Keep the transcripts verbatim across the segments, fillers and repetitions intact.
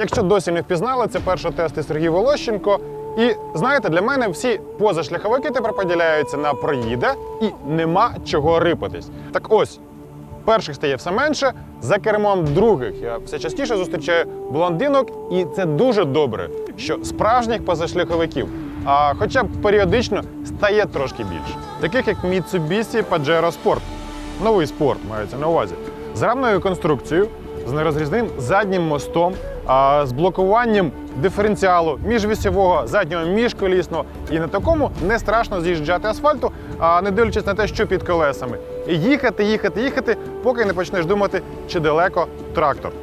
Якщо досі не впізнали, це першотести Сергій Волощенко. І знаєте, для мене всі позашляховики тепер поділяються на проїда і нема чого рипатись. Так ось, перших стає все менше, за кермом других я все частіше зустрічаю блондинок, і це дуже добре, що справжніх позашляховиків, а хоча б періодично, стає трошки більше. Таких як Mitsubishi Pajero Sport, новий спорт мається на увазі, з рамною конструкцією, з нерозрізним заднім мостом, а з блокуванням диференціалу міжвісьового, заднього міжколісного. І на такому не страшно з'їжджати асфальту, а не дивлячись на те, що під колесами. І їхати, їхати, їхати, поки не почнеш думати, чи далеко трактор.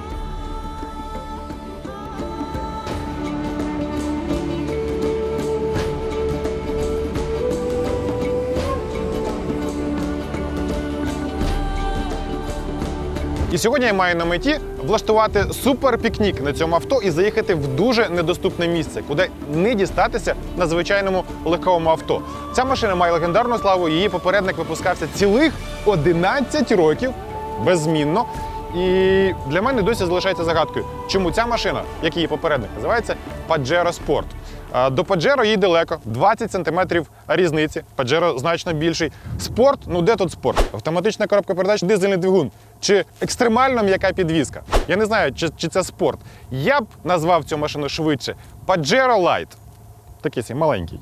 І сьогодні я маю на меті влаштувати супер-пікнік на цьому авто і заїхати в дуже недоступне місце, куди не дістатися на звичайному легковому авто. Ця машина має легендарну славу, її попередник випускався цілих одинадцять років беззмінно. І для мене досі залишається загадкою, чому ця машина, як її попередник, називається Pajero Sport. До Pajero їй далеко, двадцять сантиметрів різниці, Pajero значно більший. Спорт, ну де тут спорт? Автоматична коробка передач, дизельний двигун чи екстремально м'яка підвізка? Я не знаю, чи, чи це спорт. Я б назвав цю машину швидше Pajero Light. Такий сій маленький.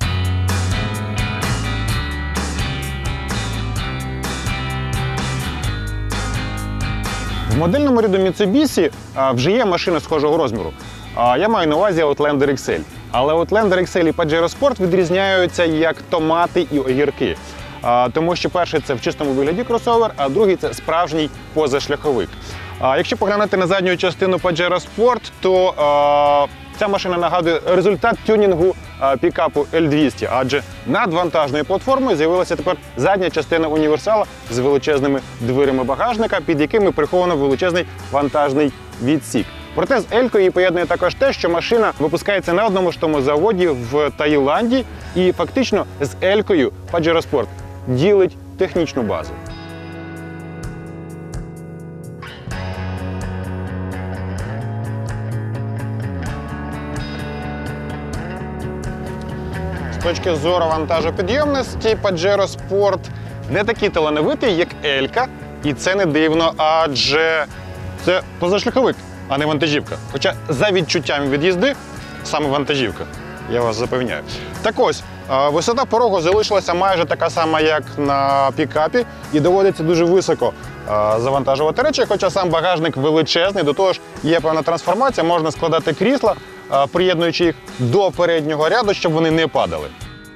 В модельному ряду Mitsubishi вже є машини схожого розміру. Я маю на увазі Outlander ікс ель. Але Outlander ікс ель і Pajero Sport відрізняються як томати і огірки. Тому що перший – це в чистому вигляді кросовер, а другий – це справжній позашляховик. Якщо поглянути на задню частину Pajero Sport, то ця машина нагадує результат тюнінгу пікапу ель двісті, адже над вантажною платформою з'явилася тепер задня частина універсала з величезними дверима багажника, під якими приховано величезний вантажний відсік. Проте з Елькою її поєднує також те, що машина випускається на одному ж тому заводі в Таїланді, і фактично з Елькою Pajero Sport ділить технічну базу. З точки зору вантажопідйомності, Pajero Sport не такий талановитий, як Елька, і це не дивно, адже це позашляховик, а не вантажівка. Хоча за відчуттями від їзди саме вантажівка, я вас запевняю. Так ось, висота порогу залишилася майже така сама, як на пікапі, і доводиться дуже високо завантажувати речі, хоча сам багажник величезний, до того ж є певна трансформація, можна складати крісла, приєднуючи їх до переднього ряду, щоб вони не падали.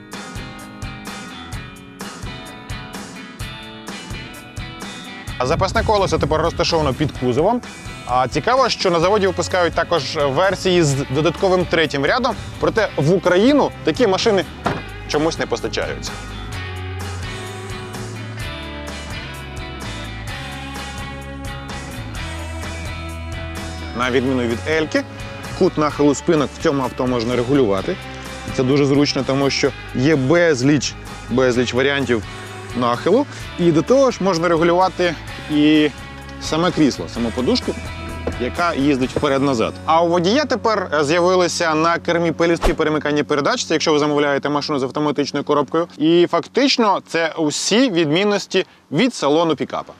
Запасне колесо тепер розташовано під кузовом. А цікаво, що на заводі випускають також версії з додатковим третім рядом, проте в Україну такі машини чомусь не постачаються. На відміну від Ельки, кут нахилу спинок в цьому авто можна регулювати. Це дуже зручно, тому що є безліч, безліч варіантів нахилу. І до того ж можна регулювати і саме крісло, саму подушку, яка їздить вперед-назад. А у водія тепер з'явилися на кермі пелюстки перемикання передач, це якщо ви замовляєте машину з автоматичною коробкою. І фактично це усі відмінності від салону пікапа.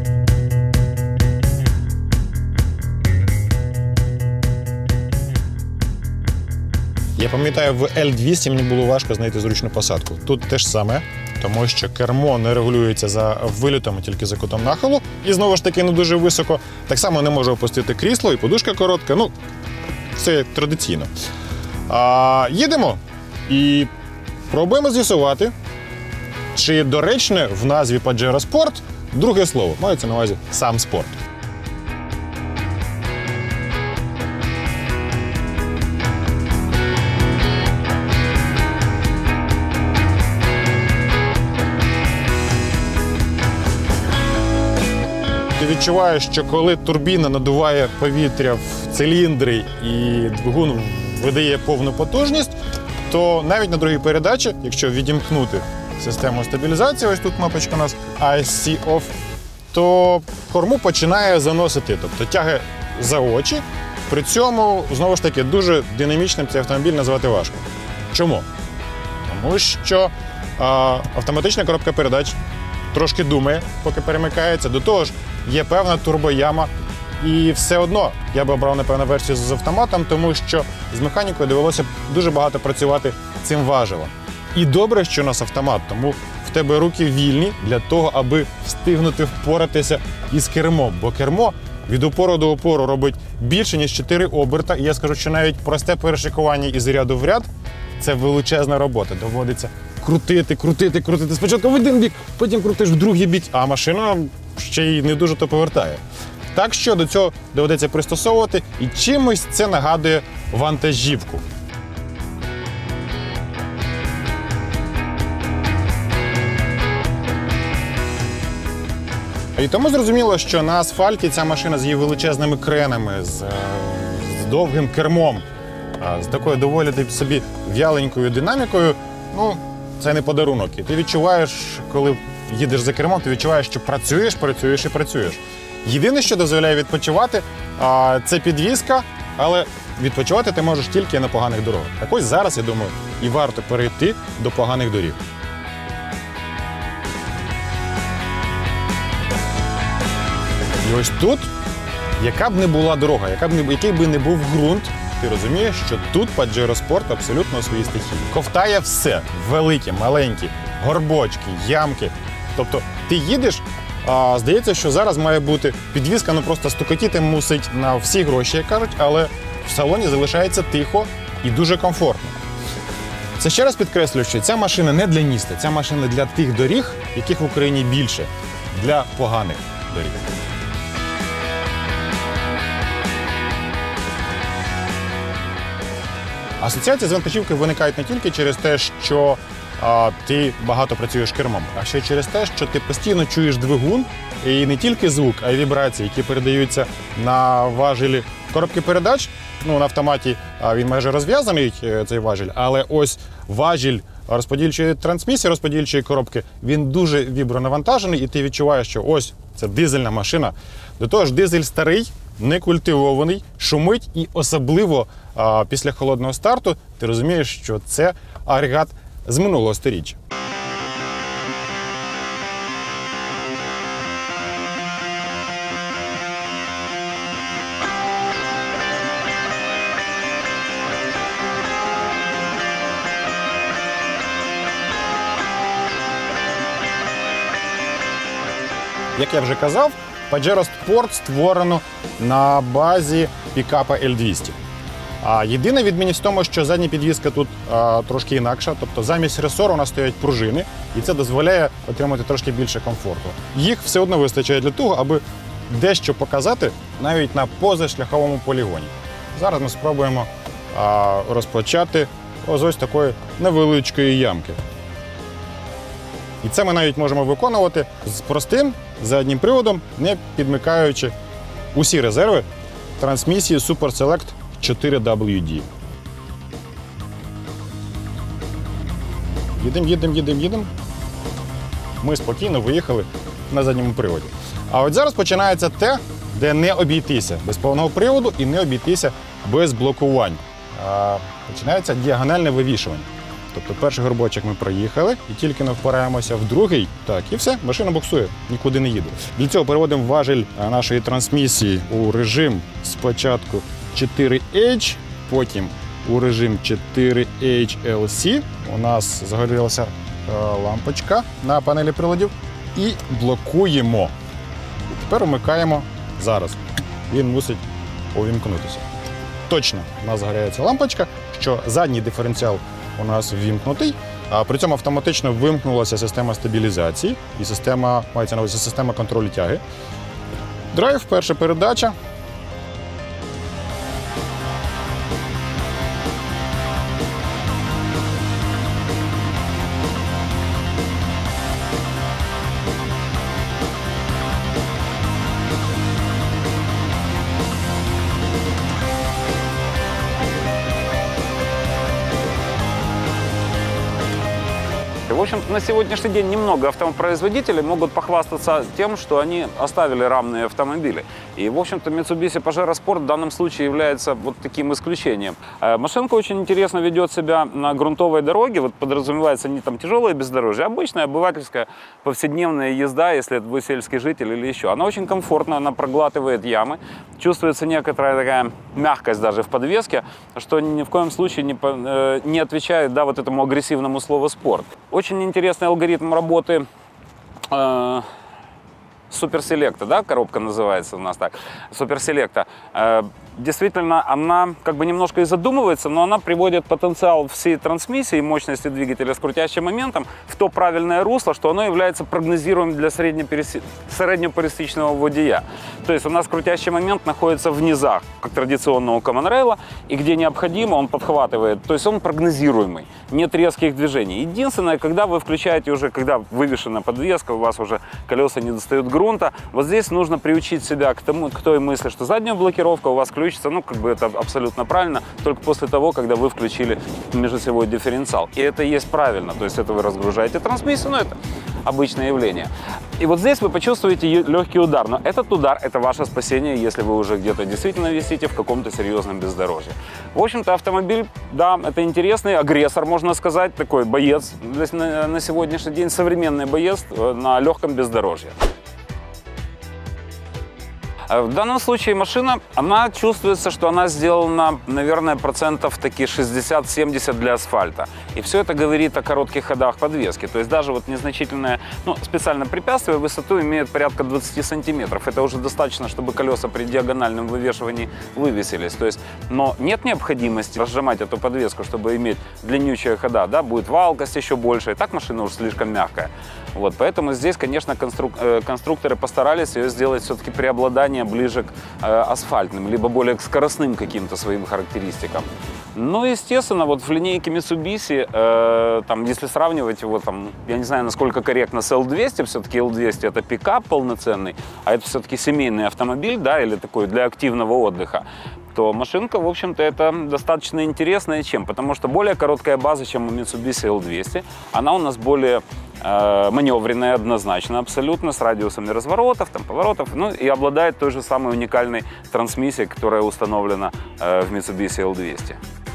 Я пам'ятаю, в ель двісті мені було важко знайти зручну посадку. Тут те ж саме, тому що кермо не регулюється за вильотом, а тільки за кутом нахилу. І знову ж таки не дуже високо. Так само не можу опустити крісло, і подушка коротка. Ну, це традиційно. А, їдемо і пробуємо з'ясувати, чи доречне в назві Pajero Sport друге слово. Мається на увазі сам спорт. Ти відчуваєш, що коли турбіна надуває повітря в циліндри і двигун видає повну потужність, то навіть на другій передачі, якщо відімкнути систему стабілізації, ось тут кнопочка у нас ай сі Off, то корму починає заносити, тобто тяги за очі, При цьому, знову ж таки, дуже динамічним цей автомобіль назвати важко. Чому? Тому що а, автоматична коробка передач трошки думає, поки перемикається. До того ж, є певна турбояма. І все одно я би обрав, напевно, версію з автоматом, тому що з механікою довелося б дуже багато працювати цим важелом. І добре, що у нас автомат, тому в тебе руки вільні для того, аби встигнути впоратися із кермом. Бо кермо від опору до опору робить більше, ніж чотири оберта. І я скажу, що навіть просте перешикування із ряду в ряд – це величезна робота. Доводиться крутити, крутити, крутити. Спочатку в один бік, потім крутиш в другий бік, а машина ще й не дуже то повертає. Так що до цього доведеться пристосовувати, і чимось це нагадує вантажівку. І тому зрозуміло, що на асфальті ця машина з її величезними кренами, з, з довгим кермом, з такою доволі собі в'яленькою динамікою, ну, це не подарунок. І ти відчуваєш, коли їдеш за кермом, ти відчуваєш, що працюєш, працюєш і працюєш. Єдине, що дозволяє відпочивати, це підвізка, але відпочивати ти можеш тільки на поганих дорогах. Так ось зараз, я думаю, і варто перейти до поганих доріг. І ось тут, яка б не була дорога, яка б не, який би не був ґрунт, ти розумієш, що тут Pajero Sport абсолютно у своїй стихії. Ковтає все – великі, маленькі, горбочки, ямки. Тобто ти їдеш, а здається, що зараз має бути підвізка, ну просто стукотіти мусить на всі гроші, як кажуть, але в салоні залишається тихо і дуже комфортно. Це ще раз підкреслюю, що ця машина не для міста, ця машина для тих доріг, яких в Україні більше, для поганих доріг. Асоціації з вантажівкою виникають не тільки через те, що а, ти багато працюєш кермом, а ще через те, що ти постійно чуєш двигун, і не тільки звук, а й вібрації, які передаються на важелі коробки передач. Ну, на автоматі а, він майже розв'язаний, цей важіль, але ось важіль розподільчої трансмісії, розподільчої коробки, він дуже вібронавантажений, і ти відчуваєш, що ось це дизельна машина. До того ж, дизель старий, не культивований, шумить, і особливо а, після холодного старту ти розумієш, що це агрегат з минулого сторіччя. Як я вже казав, Pajero Sport створено на базі пікапа ель двісті. А єдина відмінність в тому, що задня підвізка тут а, трошки інакша, тобто замість ресору у нас стоять пружини, і це дозволяє отримати трошки більше комфорту. Їх все одно вистачає для того, аби дещо показати навіть на позашляховому полігоні. Зараз ми спробуємо а, розпочати ось ось такої невеличкої ямки. І це ми навіть можемо виконувати з простим заднім приводом, не підмикаючи усі резерви трансмісії Super Select чотири дабл ю ді. Їдемо, їдемо, їдемо, їдемо. Ми спокійно виїхали на задньому приводі. А от зараз починається те, де не обійтися без повного приводу і не обійтися без блокувань. А починається діагональне вивішування. Тобто перший горбочок ми проїхали і тільки не впираємося в другий, так, і все, машина буксує, нікуди не їде. Для цього переводимо важіль нашої трансмісії у режим спочатку чотири ейч, потім у режим чотири ейч ел сі. У нас загорілася лампочка на панелі приладів і блокуємо. І тепер вмикаємо зараз. Він мусить увімкнутися. Точно у нас загоряється лампочка, що задній диференціал у нас ввімкнутий, а при цьому автоматично вимкнулася система стабілізації і система, мається на увазі система контролю тяги. Драйв, перша передача. В общем-то, на сегодняшний день немного автопроизводителей могут похвастаться тем, что они оставили рамные автомобили. И, в общем-то, Mitsubishi Pajero Sport в данном случае является вот таким исключением. Э, машинка очень интересно ведет себя на грунтовой дороге. Вот подразумевается не там тяжелое бездорожье, а обычная обывательская повседневная езда, если это вы сельский житель или еще. Она очень комфортна, она проглатывает ямы. Чувствуется некоторая такая мягкость даже в подвеске, что ни в коем случае не, э, не отвечает, да, вот этому агрессивному слову «спорт». Очень интересный алгоритм работы э, суперселекта, да, коробка называется у нас так, суперселекта. Э, действительно, она как бы немножко и задумывается, но она приводит потенциал всей трансмиссии и мощности двигателя с крутящим моментом в то правильное русло, что оно является прогнозируемым для среднепереси... среднепористичного водия. То есть у нас крутящий момент находится в низах, как традиционно у Common Rail, и где необходимо, он подхватывает. То есть он прогнозируемый, нет резких движений. Единственное, когда вы включаете уже, когда вывешена подвеска, у вас уже колеса не достают грунта, вот здесь нужно приучить себя к тому, к той мысли, что задняя блокировка у вас включится, ну, как бы это абсолютно правильно, только после того, когда вы включили межосевой дифференциал. И это есть правильно, то есть это вы разгружаете трансмиссию, но это обычное явление. И вот здесь вы почувствуете легкий удар, но этот удар – это ваше спасение, если вы уже где-то действительно висите в каком-то серьезном бездорожье. В общем-то, автомобиль, да, это интересный агрессор, можно сказать, такой боец на, на сегодняшний день, современный боец на легком бездорожье. В данном случае машина, она чувствуется, что она сделана, наверное, процентов такие шестьдесят-семьдесят для асфальта. И все это говорит о коротких ходах подвески. То есть даже вот незначительное, ну, специальное препятствие в высоту имеет порядка двадцати сантиметров. Это уже достаточно, чтобы колеса при диагональном вывешивании вывесились. То есть, но нет необходимости разжимать эту подвеску, чтобы иметь длиннючие хода. Да, будет валкость еще больше. И так машина уже слишком мягкая. Вот, поэтому здесь, конечно, конструк... конструкторы постарались ее сделать все-таки преобладание ближе к э, асфальтным, либо более к скоростным каким-то своим характеристикам. Но, естественно, вот в линейке Mitsubishi, э, там, если сравнивать его, там, я не знаю, насколько корректно с эл двести, все-таки эл двести это пикап полноценный, а это все-таки семейный автомобиль, да, или такой для активного отдыха, то машинка, в общем-то, это достаточно интересная чем? Потому что более короткая база, чем у Mitsubishi эл двести, она у нас более э, маневренная однозначно, абсолютно, с радиусами разворотов, там, поворотов, ну и обладает той же самой уникальной трансмиссией, которая установлена э, в Mitsubishi эл двести.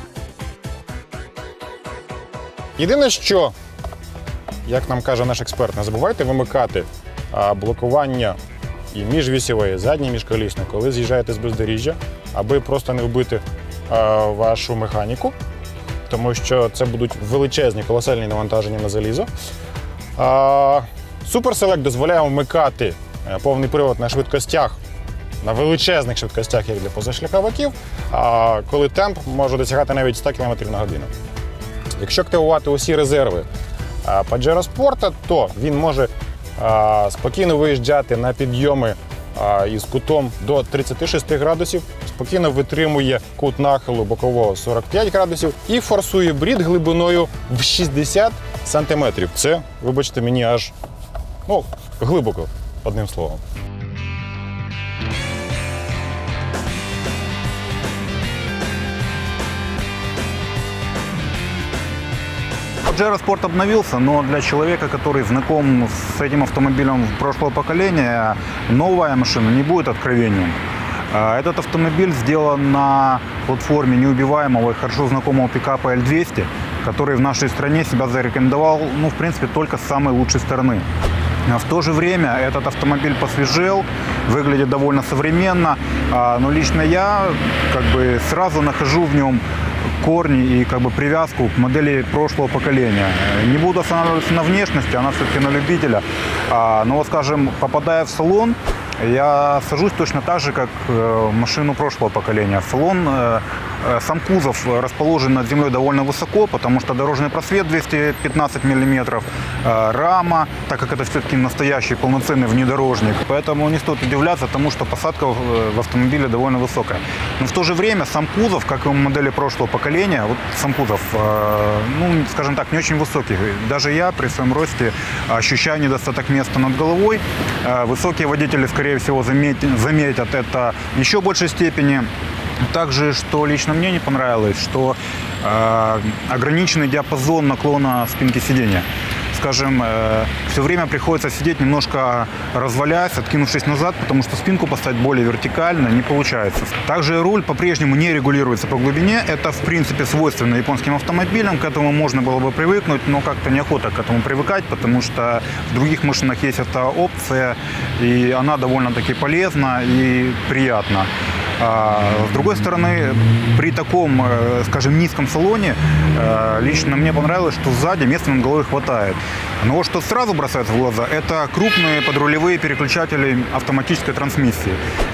Єдине, що, як нам каже наш експерт, не забувайте вимикати а, блокування і міжвісєве, і заднє міжколісне, коли з'їжджаєте з бездоріжжя, аби просто не вбити а, вашу механіку, тому що це будуть величезні, колосальні навантаження на залізо. А, Суперселект дозволяє вмикати повний привод на швидкостях, на величезних швидкостях, як для позашляховиків, а коли темп може досягати навіть сто кілометрів на годину. Якщо активувати усі резерви Pajero Sport, то він може а, спокійно виїжджати на підйоми а, із кутом до тридцяти шести градусів, спокійно витримує кут нахилу бокового сорок п'ять градусів і форсує брід глибиною в шістдесят сантиметрів. Це, вибачте мені, аж ну, глибоко, одним словом. Pajero Sport обновился, но для человека, который знаком с этим автомобилем прошлого поколения, новая машина не будет откровением. Этот автомобиль сделан на платформе неубиваемого и хорошо знакомого пикапа эл двести, который в нашей стране себя зарекомендовал, ну, в принципе, только с самой лучшей стороны. В то же время этот автомобиль посвежел, выглядит довольно современно, но лично я как бы сразу нахожу в нем корни и как бы привязку к модели прошлого поколения. Не буду останавливаться на внешности, она все-таки на любителя. Но, скажем, попадая в салон, я сажусь точно так же, как машину прошлого поколения. Салон, сам кузов расположен над землей довольно высоко, потому что дорожный просвет двести пятнадцать миллиметров, рама, так как это все-таки настоящий полноценный внедорожник. Поэтому не стоит удивляться тому, что посадка в автомобиле довольно высокая. Но в то же время сам кузов, как и у модели прошлого поколения, вот сам кузов, ну, скажем так, не очень высокий. Даже я при своем росте ощущаю недостаток места над головой. Высокие водители, скорее всего, заметят, заметят это в еще большей степени. Также, что лично мне не понравилось, что э, ограниченный диапазон наклона спинки сидения. скажем, все время приходится сидеть немножко развалясь, откинувшись назад, потому что спинку поставить более вертикально не получается. Также руль по-прежнему не регулируется по глубине. Это, в принципе, свойственно японским автомобилям. К этому можно было бы привыкнуть, но как-то неохота к этому привыкать, потому что в других машинах есть эта опция, и она довольно-таки полезна и приятна. А с другой стороны, при таком, скажем, низком салоне, лично мне понравилось, что сзади места над головой хватает. Но что сразу бросается в глаза, это крупные подрулевые переключатели автоматической трансмиссии.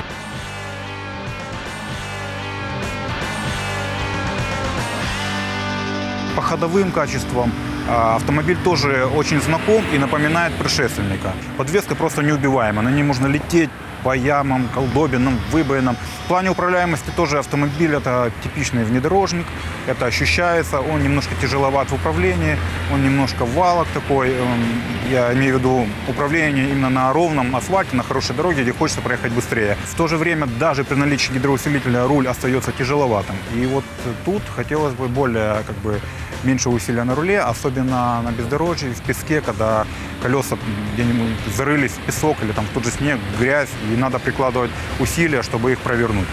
По ходовым качествам автомобиль тоже очень знаком и напоминает предшественника. Подвеска просто неубиваема, на ней можно лететь по ямам, колдобинам, выбоинам. В плане управляемости тоже автомобиль это типичный внедорожник, это ощущается, он немножко тяжеловат в управлении, он немножко валок такой, я имею в виду управление именно на ровном асфальте, на хорошей дороге, где хочется проехать быстрее. В то же время даже при наличии гидроусилителя руль остается тяжеловатым. И вот тут хотелось бы более, как бы, меньше усилия на руле, особенно на бездорожье, в песке, когда колеса где-нибудь зарылись в песок или там в тот же снег, грязь, и надо прикладывать усилия, чтобы их провернуть.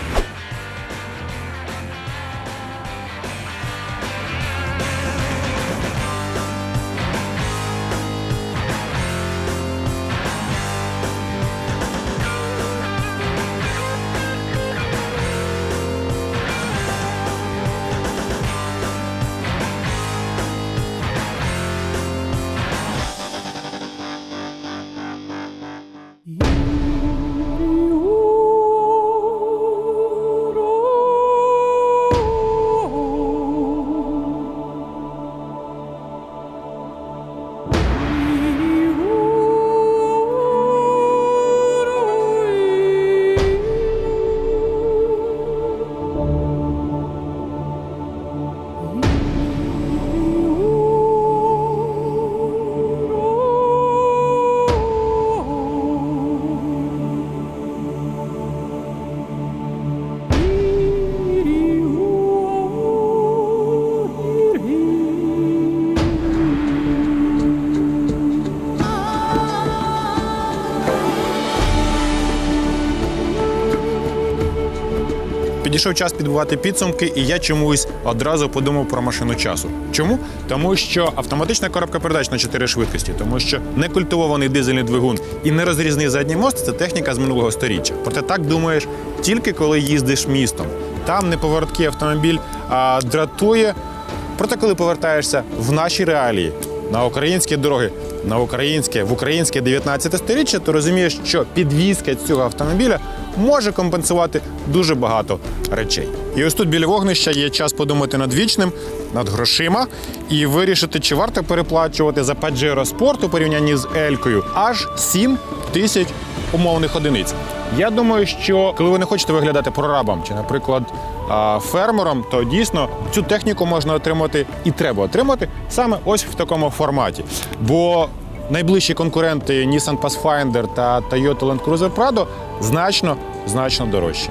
Підійшов час підбивати підсумки, і я чомусь одразу подумав про машину часу. Чому? Тому що автоматична коробка передач на чотири швидкості, тому що некультивований дизельний двигун і нерозрізний задній мост – це техніка з минулого сторіччя. Проте так думаєш тільки коли їздиш містом. Там неповороткий автомобіль а, дратує. Проте коли повертаєшся в наші реалії, на українські дороги, на українське, в українське дев'ятнадцяте сторіччя, то розумієш, що підвізка цього автомобіля може компенсувати дуже багато речей. І ось тут біля вогнища є час подумати над вічним, над грошима і вирішити, чи варто переплачувати за Pajero Sport у порівнянні з Елькою аж сім тисяч умовних одиниць. Я думаю, що коли ви не хочете виглядати прорабом чи, наприклад, фермером, то дійсно цю техніку можна отримати і треба отримати саме ось в такому форматі. Бо найближчі конкуренти Nissan Pathfinder та Toyota Land Cruiser Prado значно, значно дорожчі.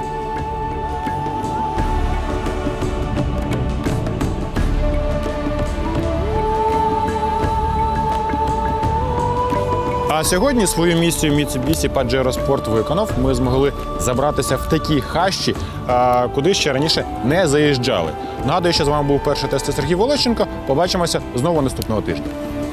А сьогодні свою місію Mitsubishi Pajero Sport виконав. Ми змогли забратися в такі хащі, куди ще раніше не заїжджали. Нагадую, що з вами був перший тест Сергій Волощенко. Побачимося знову наступного тижня.